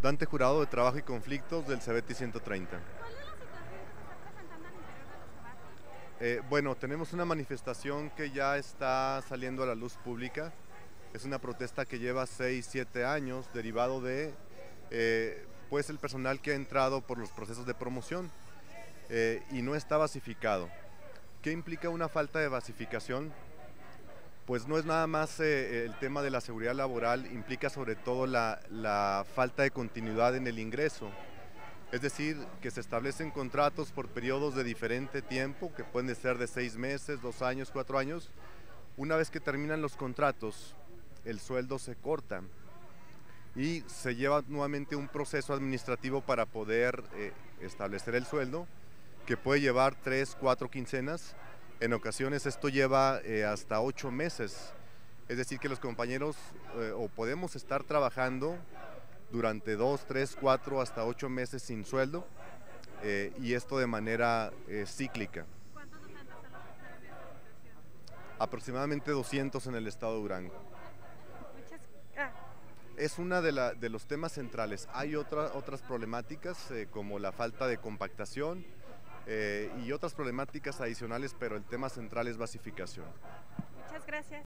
Dante Jurado de Trabajo y Conflictos del CEBETI 130. ¿Cuál es la situación que se está presentando al interior de los CEBATI? Bueno, tenemos una manifestación que ya está saliendo a la luz pública. Es una protesta que lleva 6, 7 años, derivado de pues el personal que ha entrado por los procesos de promoción y no está basificado. ¿Qué implica una falta de basificación? Pues no es nada más el tema de la seguridad laboral, implica sobre todo la falta de continuidad en el ingreso. Es decir, que se establecen contratos por periodos de diferente tiempo, que pueden ser de 6 meses, 2 años, 4 años. Una vez que terminan los contratos, el sueldo se corta y se lleva nuevamente un proceso administrativo para poder establecer el sueldo, que puede llevar 3, 4 quincenas. En ocasiones esto lleva hasta 8 meses. Es decir, que los compañeros o podemos estar trabajando durante 2, 3, 4, hasta 8 meses sin sueldo y esto de manera cíclica. ¿Cuántos docentes son los que están en esta situación? Aproximadamente 200 en el estado de Durango. Muchas... Es uno de los temas centrales. Hay otras problemáticas como la falta de compactación y otras problemáticas adicionales, pero el tema central es basificación. Muchas gracias.